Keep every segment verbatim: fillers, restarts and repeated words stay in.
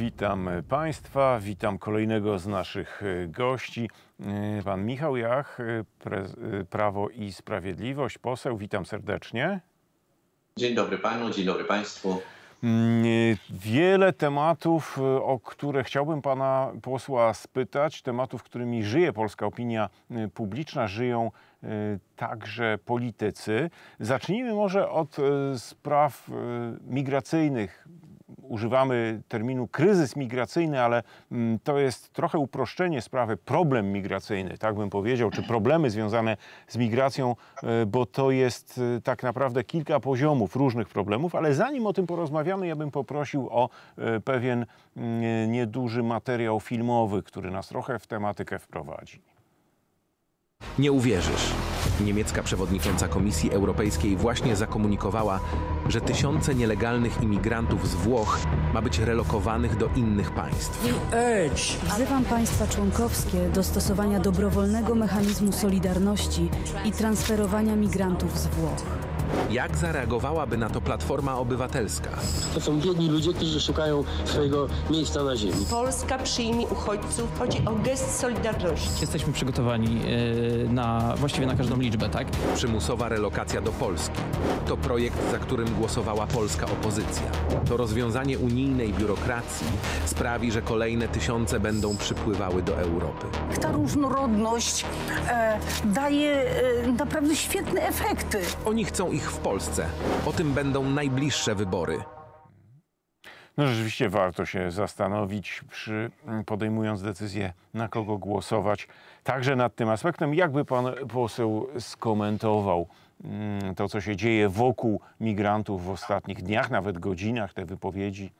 Witam Państwa, witam kolejnego z naszych gości. Pan Michał Jach, Prawo i Sprawiedliwość, poseł. Witam serdecznie. Dzień dobry Panu, dzień dobry Państwu. Wiele tematów, o które chciałbym Pana posła spytać, tematów, którymi żyje polska opinia publiczna, żyją także politycy. Zacznijmy może od spraw migracyjnych. Używamy terminu kryzys migracyjny, ale to jest trochę uproszczenie sprawy, problem migracyjny, tak bym powiedział, czy problemy związane z migracją, bo to jest tak naprawdę kilka poziomów różnych problemów, ale zanim o tym porozmawiamy, ja bym poprosił o pewien nieduży materiał filmowy, który nas trochę w tematykę wprowadzi. Nie uwierzysz. Niemiecka przewodnicząca Komisji Europejskiej właśnie zakomunikowała, że tysiące nielegalnych imigrantów z Włoch ma być relokowanych do innych państw. Wzywam państwa członkowskie do stosowania dobrowolnego mechanizmu solidarności i transferowania migrantów z Włoch. Jak zareagowałaby na to Platforma Obywatelska? To są biedni ludzie, którzy szukają swojego miejsca na ziemi. Polska przyjmie uchodźców. Chodzi o gest solidarności. Jesteśmy przygotowani na, właściwie na każdą liczbę, tak? Przymusowa relokacja do Polski. To projekt, za którym głosowała polska opozycja. To rozwiązanie unijnej biurokracji sprawi, że kolejne tysiące będą przypływały do Europy. Ta różnorodność e, daje e, naprawdę świetne efekty. Oni chcą ich w Polsce. O tym będą najbliższe wybory. No rzeczywiście warto się zastanowić, przy, podejmując decyzję, na kogo głosować. Także nad tym aspektem, jakby pan poseł skomentował to, co się dzieje wokół migrantów w ostatnich dniach, nawet godzinach, te wypowiedzi?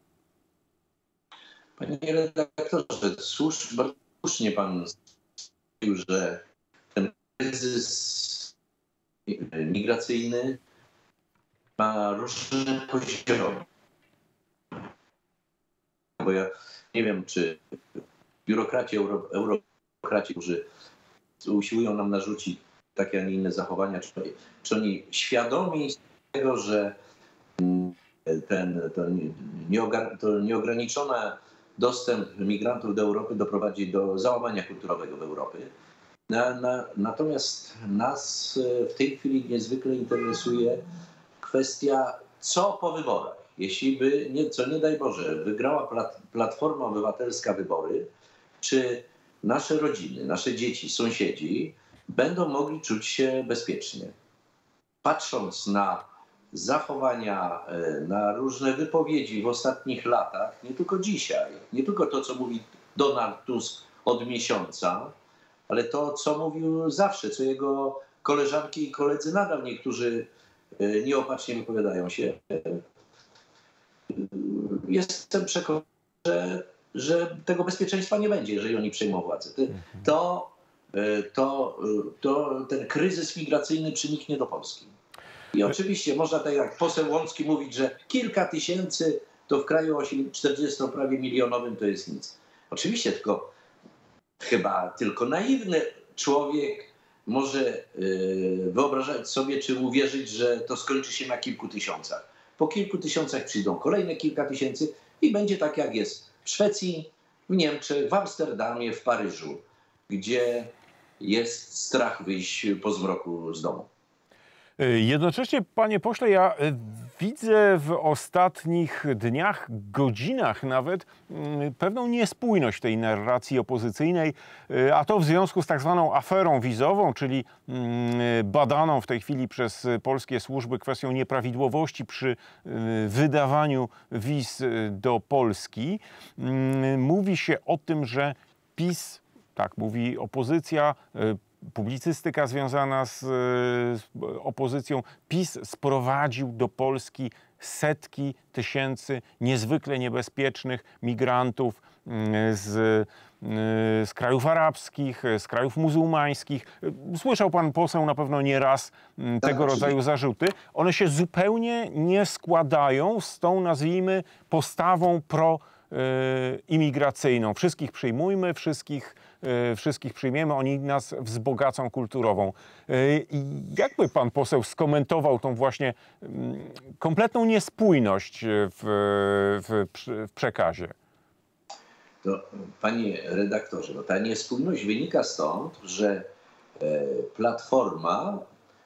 Panie redaktorze, słusz, bardzo słusznie pan mówił, że ten kryzys migracyjny ma różne poziomy. Bo ja nie wiem, czy biurokraci, euro, eurokraci, którzy usiłują nam narzucić takie, a nie inne zachowania, czy, czy oni świadomi tego, że ten, ten nieogar, to nieograniczony dostęp migrantów do Europy doprowadzi do załamania kulturowego w Europie. Na, na, natomiast nas w tej chwili niezwykle interesuje kwestia, co po wyborach. Jeśli by, nie, co nie daj Boże, wygrała plat, Platforma Obywatelska wybory, czy nasze rodziny, nasze dzieci, sąsiedzi będą mogli czuć się bezpiecznie? Patrząc na zachowania, na różne wypowiedzi w ostatnich latach, nie tylko dzisiaj, nie tylko to, co mówi Donald Tusk od miesiąca, ale to, co mówił zawsze, co jego koleżanki i koledzy nadal niektórzy nieopatrznie wypowiadają się. Jestem przekonany, że, że tego bezpieczeństwa nie będzie, jeżeli oni przejmą władzę. To, to, to ten kryzys migracyjny przyniknie do Polski. I oczywiście można tak jak poseł Łącki mówić, że kilka tysięcy to w kraju czterdziesto prawie milionowym to jest nic. Oczywiście, tylko chyba tylko naiwny człowiek może yy, wyobrażać sobie, czy uwierzyć, że to skończy się na kilku tysiącach. Po kilku tysiącach przyjdą kolejne kilka tysięcy i będzie tak, jak jest w Szwecji, w Niemczech, w Amsterdamie, w Paryżu, gdzie jest strach wyjść po zmroku z domu. Jednocześnie, panie pośle, ja widzę w ostatnich dniach, godzinach nawet, pewną niespójność tej narracji opozycyjnej, a to w związku z tak zwaną aferą wizową, czyli badaną w tej chwili przez polskie służby kwestią nieprawidłowości przy wydawaniu wiz do Polski. Mówi się o tym, że PiS, tak mówi opozycja, publicystyka związana z, z opozycją, PiS sprowadził do Polski setki tysięcy niezwykle niebezpiecznych migrantów z, z krajów arabskich, z krajów muzułmańskich. Słyszał pan poseł na pewno nieraz tego rodzaju zarzuty. One się zupełnie nie składają z tą, nazwijmy, postawą pro imigracyjną. Wszystkich przyjmujmy, wszystkich, wszystkich przyjmiemy, oni nas wzbogacą kulturową. Jakby pan poseł skomentował tą właśnie kompletną niespójność w, w, w przekazie? To, panie redaktorze, no ta niespójność wynika stąd, że Platforma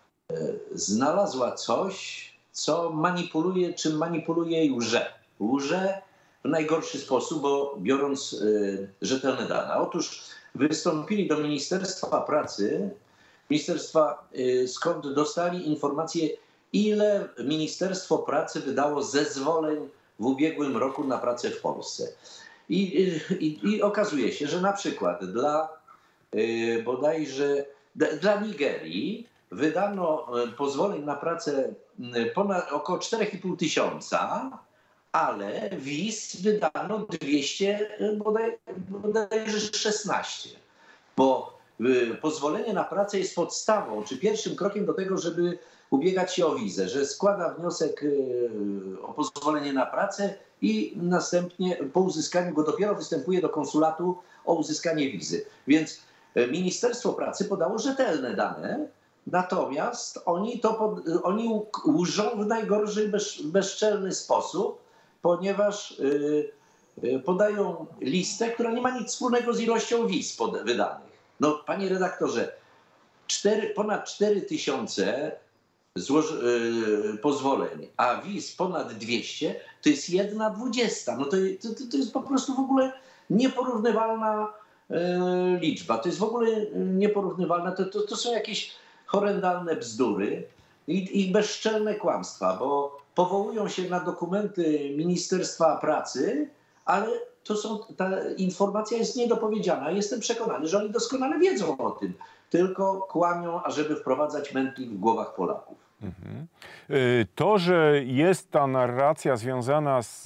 znalazła coś, co manipuluje, czym manipuluje i łże. Łże w najgorszy sposób, bo biorąc rzetelne dane. Otóż wystąpili do Ministerstwa Pracy, Ministerstwa, skąd dostali informację, ile Ministerstwo Pracy wydało zezwoleń w ubiegłym roku na pracę w Polsce. I, i, i okazuje się, że na przykład dla yy, bodajże dla Nigerii wydano pozwoleń na pracę ponad około czterech i pół tysiąca, ale wiz wydano dwieście, bodaj, bodajże szesnaście. Bo yy, pozwolenie na pracę jest podstawą, czy pierwszym krokiem do tego, żeby ubiegać się o wizę, że składa wniosek yy, o pozwolenie na pracę i następnie po uzyskaniu go dopiero występuje do konsulatu o uzyskanie wizy. Więc Ministerstwo Pracy podało rzetelne dane, natomiast oni to pod, oni łżą w najgorszy, bez, bezczelny sposób, ponieważ yy, yy, podają listę, która nie ma nic wspólnego z ilością wiz pod, wydanych. No, panie redaktorze, cztery, ponad cztery tysiące Złoż, yy, pozwoleń, a wiz ponad dwieście, to jest jedna dwudziesta. No to, to, to jest po prostu w ogóle nieporównywalna yy, liczba. To jest w ogóle nieporównywalna. To, to, to są jakieś horrendalne bzdury i, i bezczelne kłamstwa, bo powołują się na dokumenty Ministerstwa Pracy, ale to są, ta informacja jest niedopowiedziana. Jestem przekonany, że oni doskonale wiedzą o tym, tylko kłamią, ażeby wprowadzać mętlik w głowach Polaków. Mhm. To, że jest ta narracja związana z,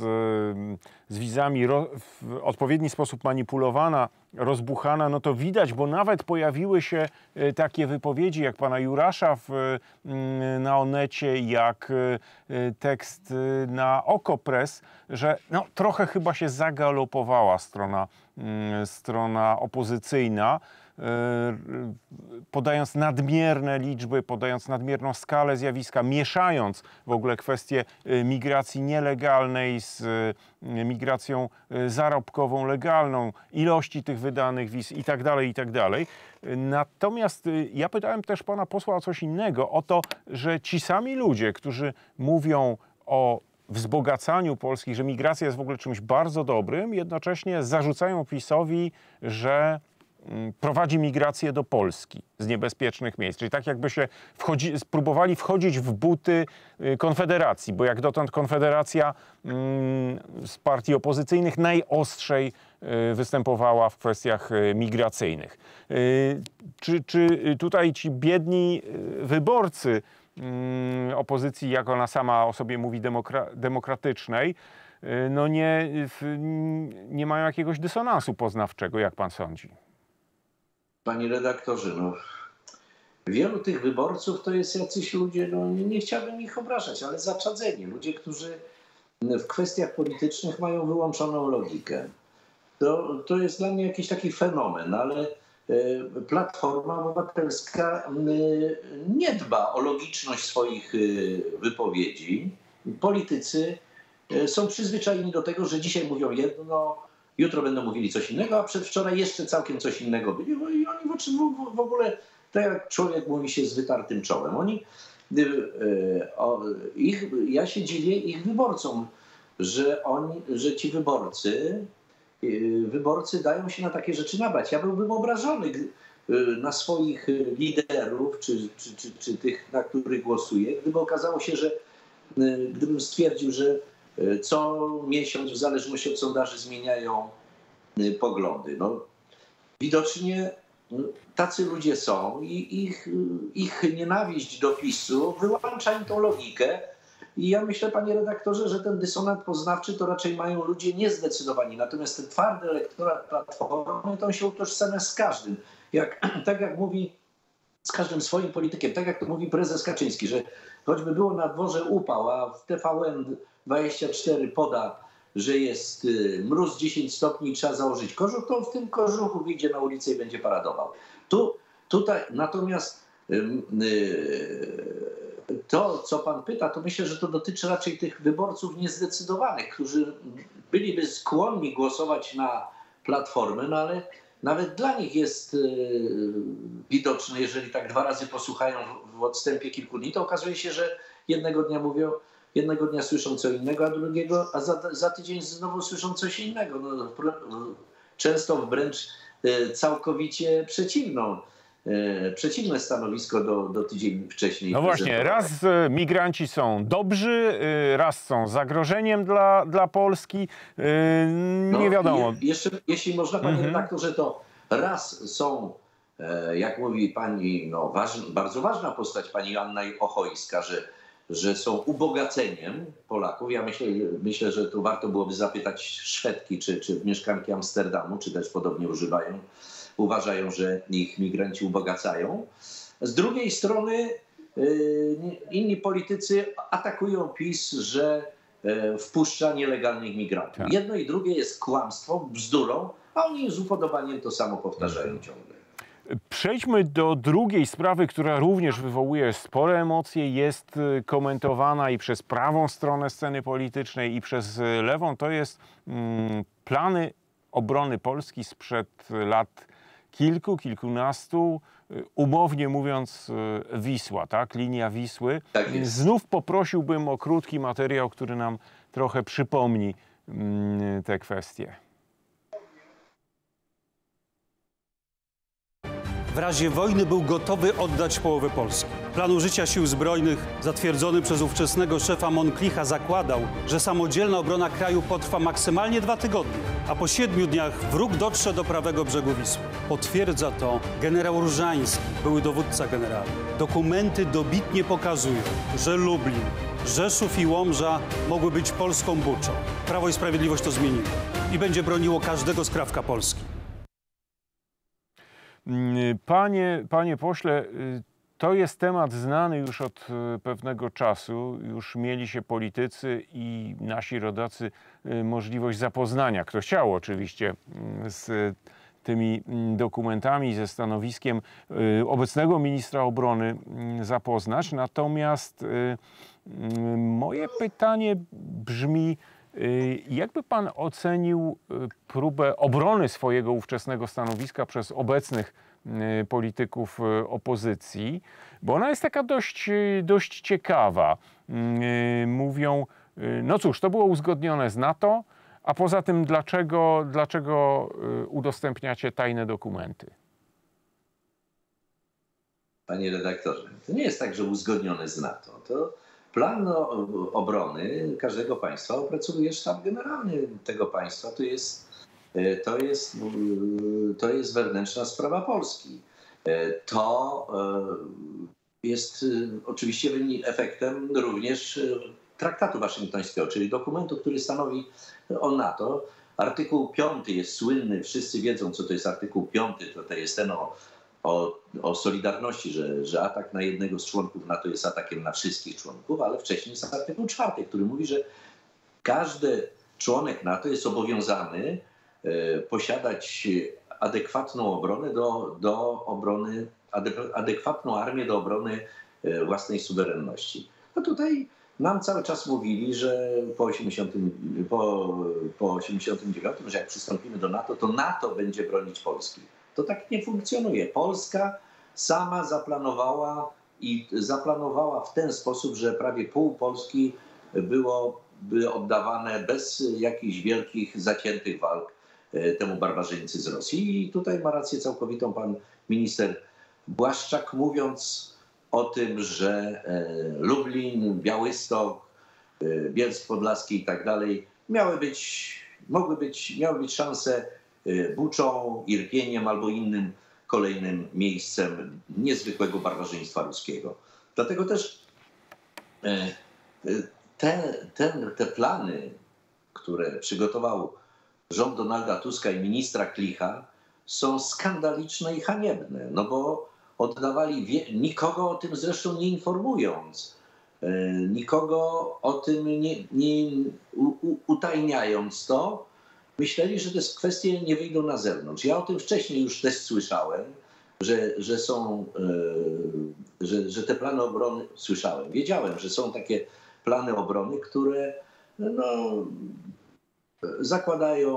z wizami ro, w odpowiedni sposób manipulowana, rozbuchana, no to widać, bo nawet pojawiły się takie wypowiedzi jak pana Jurasza w, na Onecie, jak tekst na Okopres, że no, trochę chyba się zagalopowała strona, strona opozycyjna, podając nadmierne liczby, podając nadmierną skalę zjawiska, mieszając w ogóle kwestię migracji nielegalnej z migracją zarobkową, legalną, ilości tych wydanych wiz i tak dalej, i tak dalej. Natomiast ja pytałem też pana posła o coś innego, o to, że ci sami ludzie, którzy mówią o wzbogacaniu Polski, że migracja jest w ogóle czymś bardzo dobrym, jednocześnie zarzucają PiS-owi, że prowadzi migrację do Polski z niebezpiecznych miejsc. Czyli tak jakby się wchodzi, spróbowali wchodzić w buty Konfederacji, bo jak dotąd Konfederacja mm, z partii opozycyjnych najostrzej y, występowała w kwestiach y, migracyjnych. Y, czy, czy tutaj ci biedni y, wyborcy y, opozycji, jak ona sama o sobie mówi, demokra demokratycznej, y, no nie, y, nie mają jakiegoś dysonansu poznawczego, jak pan sądzi? Panie redaktorze, no, wielu tych wyborców to jest jacyś ludzie, no nie, nie chciałbym ich obrażać, ale zaczadzeni. Ludzie, którzy w kwestiach politycznych mają wyłączoną logikę. To, to jest dla mnie jakiś taki fenomen, ale y, Platforma Obywatelska y, nie dba o logiczność swoich y, wypowiedzi. Politycy y, są przyzwyczajeni do tego, że dzisiaj mówią jedno, jutro będą mówili coś innego, a przedwczoraj jeszcze całkiem coś innego byli. I oni w, w ogóle, tak jak człowiek mówi się z wytartym czołem. Oni, o, ich, ja się dziwię ich wyborcom, że, oni, że ci wyborcy, wyborcy dają się na takie rzeczy nabrać. Ja byłbym obrażony na swoich liderów, czy, czy, czy, czy tych, na których głosuję, gdyby okazało się, że gdybym stwierdził, że co miesiąc w zależności od sondaży zmieniają poglądy. No, widocznie tacy ludzie są i ich, ich nienawiść do PiS-u wyłącza im tą logikę. I ja myślę, panie redaktorze, że ten dysonans poznawczy to raczej mają ludzie niezdecydowani. Natomiast ten twardy elektorat Platformy, to on się utożsamia z każdym. Jak, tak jak mówi, z każdym swoim politykiem, tak jak to mówi prezes Kaczyński, że choćby było na dworze upał, a w T V N dwadzieścia cztery poda, że jest mróz dziesięć stopni i trzeba założyć kożuch, to w tym kożuchu wyjdzie na ulicę i będzie paradował. Tu, tutaj natomiast to, co pan pyta, to myślę, że to dotyczy raczej tych wyborców niezdecydowanych, którzy byliby skłonni głosować na Platformy, no ale nawet dla nich jest yy, widoczne, jeżeli tak dwa razy posłuchają w, w odstępie kilku dni, to okazuje się, że jednego dnia mówią, jednego dnia słyszą co innego, a drugiego, a za, za tydzień znowu słyszą coś innego. No, często wręcz yy, całkowicie przeciwną. przeciwne stanowisko do, do tydzień wcześniej. No właśnie, raz migranci są dobrzy, raz są zagrożeniem dla, dla Polski. Nie no, wiadomo. Je, jeszcze, jeśli można, panie mhm. redaktorze, to raz są, jak mówi pani, no, waż, bardzo ważna postać, pani Anna Ochojska, że, że są ubogaceniem Polaków. Ja myślę, myślę, że tu warto byłoby zapytać Szwedki, czy, czy mieszkanki Amsterdamu, czy też podobnie używają. Uważają, że ich migranci ubogacają. Z drugiej strony yy, inni politycy atakują PiS, że yy, wpuszcza nielegalnych migrantów. Tak. Jedno i drugie jest kłamstwem, bzdurą, a oni z upodobaniem to samo powtarzają ciągle. Przejdźmy do drugiej sprawy, która również wywołuje spore emocje, jest komentowana i przez prawą stronę sceny politycznej, i przez lewą. To jest mm, plany obrony Polski sprzed lat kilku, kilkunastu, umownie mówiąc Wisła, tak? Linia Wisły. Tak jest. Znów poprosiłbym o krótki materiał, który nam trochę przypomni mm, te kwestie. W razie wojny był gotowy oddać połowę Polski. Plan użycia sił zbrojnych zatwierdzony przez ówczesnego szefa Monclicha zakładał, że samodzielna obrona kraju potrwa maksymalnie dwa tygodnie, a po siedmiu dniach wróg dotrze do prawego brzegu Wisły. Potwierdza to generał Różański, były dowódca generalny. Dokumenty dobitnie pokazują, że Lublin, Rzeszów i Łomża mogły być polską Buczą. Prawo i Sprawiedliwość to zmieniło i będzie broniło każdego skrawka Polski. Panie, panie pośle, to jest temat znany już od pewnego czasu. Już mieli się politycy i nasi rodacy możliwość zapoznania, kto chciał oczywiście, z tymi dokumentami, ze stanowiskiem obecnego ministra obrony zapoznać. Natomiast moje pytanie brzmi, jakby pan ocenił próbę obrony swojego ówczesnego stanowiska przez obecnych polityków opozycji? Bo ona jest taka dość, dość ciekawa. Mówią, no cóż, to było uzgodnione z NATO, a poza tym dlaczego, dlaczego udostępniacie tajne dokumenty? Panie redaktorze, to nie jest tak, że uzgodnione z NATO. To plan obrony każdego państwa opracowuje sztab generalny tego państwa. To jest, to jest, to jest wewnętrzna sprawa Polski. To jest oczywiście efektem również traktatu waszyngtońskiego, czyli dokumentu, który stanowi o NATO. Artykuł piąty jest słynny, wszyscy wiedzą, co to jest artykuł piąty. To, to jest ten o, o, o solidarności, że, że atak na jednego z członków NATO jest atakiem na wszystkich członków, ale wcześniej jest artykuł czwarty, który mówi, że każdy członek NATO jest obowiązany e, posiadać adekwatną obronę do, do obrony, adekwatną armię do obrony e, własnej suwerenności. No tutaj nam cały czas mówili, że po osiemdziesiątym, po, po osiemdziesiątym dziewiątym, że jak przystąpimy do NATO, to NATO będzie bronić Polski. To tak nie funkcjonuje. Polska sama zaplanowała i zaplanowała w ten sposób, że prawie pół Polski byłoby oddawane bez jakichś wielkich, zaciętych walk temu barbarzyńcy z Rosji. I tutaj ma rację całkowitą pan minister Błaszczak, mówiąc o tym, że Lublin, Białystok, Bielsk Podlaski i tak dalej miały być, mogły być, miały być szanse Buczą, Irpieniem albo innym kolejnym miejscem niezwykłego barbarzyństwa ruskiego. Dlatego też te, te, te plany, które przygotował rząd Donalda Tuska i ministra Klicha, są skandaliczne i haniebne, no bo oddawali, wie, nikogo o tym zresztą nie informując, nikogo o tym nie, nie u, u, utajniając to, myśleli, że te kwestie nie wyjdą na zewnątrz. Ja o tym wcześniej już też słyszałem, że, że są, yy, że, że te plany obrony, słyszałem, wiedziałem, że są takie plany obrony, które no, zakładają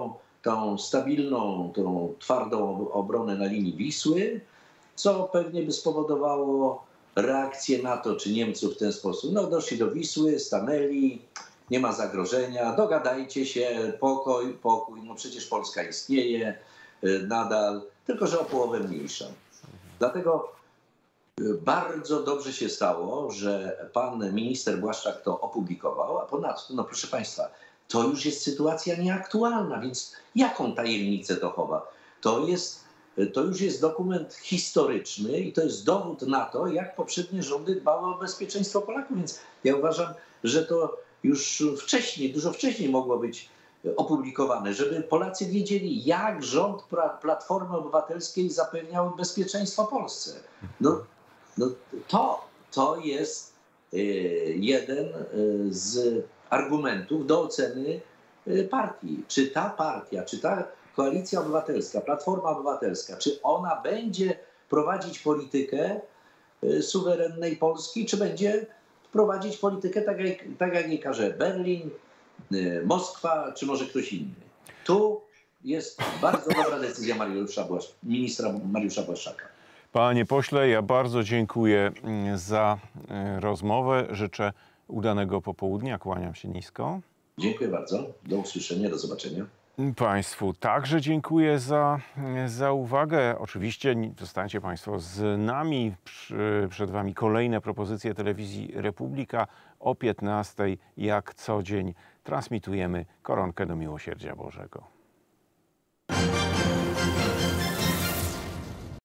tą stabilną, tą twardą obronę na linii Wisły, co pewnie by spowodowało reakcję NATO czy Niemców w ten sposób. No doszli do Wisły, stanęli, nie ma zagrożenia, dogadajcie się, pokój, pokój, no przecież Polska istnieje nadal, tylko że o połowę mniejsza. Dlatego bardzo dobrze się stało, że pan minister Błaszczak to opublikował, a ponadto, no proszę państwa, to już jest sytuacja nieaktualna, więc jaką tajemnicę to chowa? To jest, to już jest dokument historyczny i to jest dowód na to, jak poprzednie rządy dbały o bezpieczeństwo Polaków, więc ja uważam, że to już wcześniej, dużo wcześniej mogło być opublikowane, żeby Polacy wiedzieli, jak rząd Platformy Obywatelskiej zapewniał bezpieczeństwo Polsce. No, no to, to jest jeden z argumentów do oceny partii. Czy ta partia, czy ta Koalicja Obywatelska, Platforma Obywatelska, czy ona będzie prowadzić politykę suwerennej Polski, czy będzie prowadzić politykę tak jak, tak jak jej każe Berlin, Moskwa, czy może ktoś inny. Tu jest bardzo dobra decyzja Mariusza Błasz, ministra Mariusza Błaszczaka. Panie pośle, ja bardzo dziękuję za rozmowę. Życzę udanego popołudnia. Kłaniam się nisko. Dziękuję bardzo. Do usłyszenia, do zobaczenia. Państwu także dziękuję za, za uwagę. Oczywiście zostańcie Państwo z nami. Przed Wami kolejne propozycje telewizji Republika. O piętnastej jak co dzień transmitujemy Koronkę do Miłosierdzia Bożego.